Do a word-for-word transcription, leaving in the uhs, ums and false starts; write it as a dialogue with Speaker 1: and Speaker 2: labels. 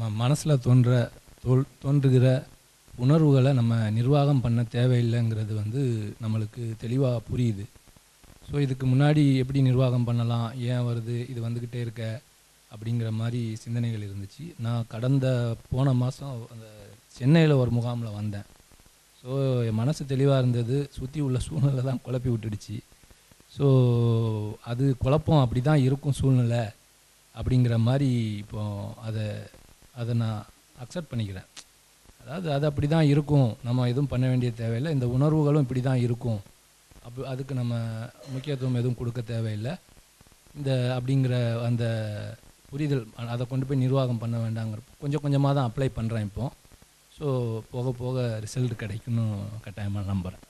Speaker 1: மனசில் தோன்ற தோல் தோன்றுகிற உணர்வுகளை நம்ம நிர்வாகம் பண்ண தேவையில்லைங்கிறது வந்து நம்மளுக்கு தெளிவாக புரியுது. ஸோ இதுக்கு முன்னாடி எப்படி நிர்வாகம் பண்ணலாம், ஏன் வருது, இது வந்துக்கிட்டே இருக்க அப்படிங்கிற மாதிரி சிந்தனைகள் இருந்துச்சு. நான் கடந்த போன மாதம் அந்த சென்னையில் ஒரு முகாமில் வந்தேன். ஸோ என் மனசு தெளிவாக இருந்தது, சுற்றி உள்ள சூழ்நிலை தான் குழப்பி விட்டுடுச்சு. ஸோ அது குழப்பம் அப்படி தான் இருக்கும் சூழ்நிலை அப்படிங்கிற மாதிரி இப்போ அதை அதை நான் அக்செப்ட் பண்ணிக்கிறேன். அதாவது அது அப்படி தான் இருக்கும், நம்ம எதுவும் பண்ண வேண்டிய தேவையில்லை, இந்த உணர்வுகளும் இப்படி தான் இருக்கும், அப்போ அதுக்கு நம்ம முக்கியத்துவம் எதுவும் கொடுக்க தேவையில்லை இந்த அப்படிங்கிற அந்த புரிதல், அதை கொண்டு போய் நிர்வாகம் பண்ண வேண்டாங்கிற கொஞ்சம் கொஞ்சமாக தான் அப்ளை பண்ணுறேன் இப்போது. ஸோ போக போக ரிசல்ட் கிடைக்குன்னு கட்டாயமாக நம்புகிறேன்.